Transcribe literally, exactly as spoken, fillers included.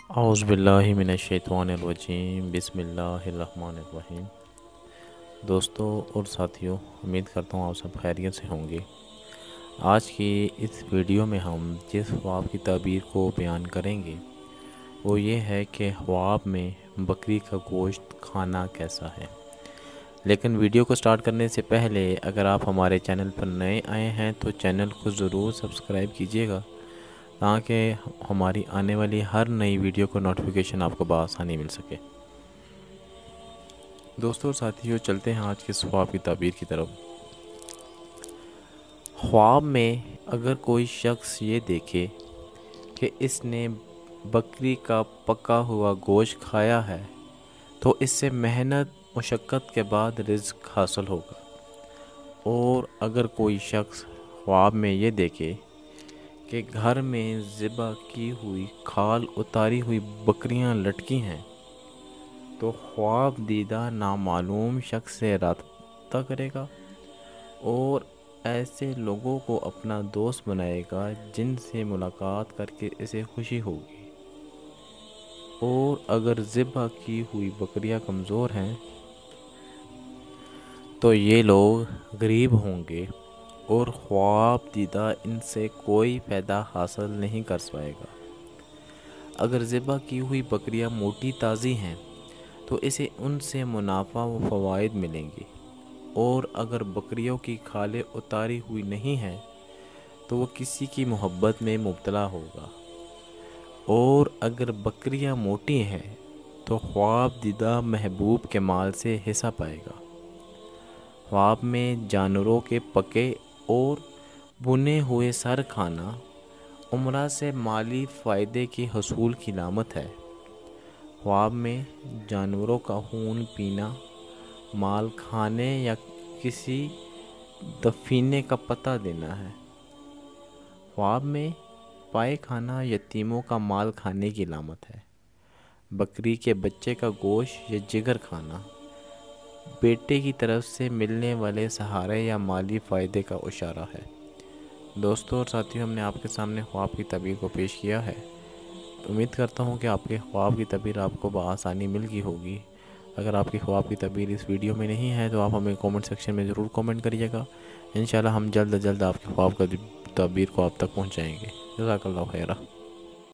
اعوذ باللہ من الشیطان الرجیم بسم اللہ الرحمن الرحیم۔ دوستو اور ساتھیوں، امید کرتا ہوں آپ سب خیریت سے ہوں گے۔ آج کی اس ویڈیو میں ہم جس خواب کی تعبیر کو بیان کریں گے وہ یہ ہے کہ خواب میں بکری کا گوشت کھانا کیسا ہے۔ لیکن ویڈیو کو سٹارٹ کرنے سے پہلے اگر آپ ہمارے چینل پر نئے آئے ہیں تو چینل کو ضرور سبسکرائب کیجیے گا تاکہ ہماری آنے والی ہر نئی ویڈیو کو نوٹیفیکیشن آپ کو بآسانی مل سکے۔ دوستو اور ساتھیوں، چلتے ہیں آج کے خواب کی تعبیر کی طرف۔ خواب میں اگر کوئی شخص یہ دیکھے کہ اس نے بکری کا پکا ہوا گوشت کھایا ہے تو اس سے محنت مشقت کے بعد رزق حاصل ہوگا، اور اگر کوئی شخص خواب میں یہ دیکھے کہ گھر میں ذبح کی ہوئی کھال اتاری ہوئی بکریاں لٹکی ہیں تو خواب دیدہ نامعلوم شخص سے رابطہ کرے گا اور ایسے لوگوں کو اپنا دوست بنائے گا جن سے ملاقات کر کے اسے خوشی ہوگی، اور اگر ذبح کی ہوئی بکریاں کمزور ہیں تو یہ لوگ غریب ہوں گے اور خواب دیدہ ان سے کوئی فائدہ حاصل نہیں کر پائے گا۔ اگر ذبح کی ہوئی بکریاں موٹی تازی ہیں تو اسے ان سے منافع و فوائد ملیں گے، اور اگر بکریوں کی کھالیں اتاری ہوئی نہیں ہیں تو وہ کسی کی محبت میں مبتلا ہوگا، اور اگر بکریاں موٹی ہیں تو خواب دیدہ محبوب کے مال سے حصہ پائے گا۔ خواب میں جانوروں کے پکے اور بنے ہوئے سر کھانا عمرہ سے مالی فائدے کی حصول کی علامت ہے۔ خواب میں جانوروں کا خون پینا، مال کھانے یا کسی دفینے کا پتہ دینا ہے۔ خواب میں پائے کھانا یتیموں کا مال کھانے کی علامت ہے۔ بکری کے بچے کا گوشت یا جگر کھانا بیٹے کی طرف سے ملنے والے سہارے یا مالی فائدے کا اشارہ ہے۔ دوستو اور ساتھیوں، ہم نے آپ کے سامنے خواب کی تعبیر کو پیش کیا ہے۔ امید کرتا ہوں کہ آپ کے خواب کی تعبیر آپ کو بآسانی مل گئی ہوگی۔ اگر آپ کی خواب کی تعبیر اس ویڈیو میں نہیں ہے تو آپ ہمیں کومنٹ سیکشن میں ضرور کومنٹ کریے گا۔ انشاءاللہ ہم جلد از جلد آپ کی خواب کی تعبیر کو آپ تک پہنچائیں گے۔ جزاک اللہ خیرہ۔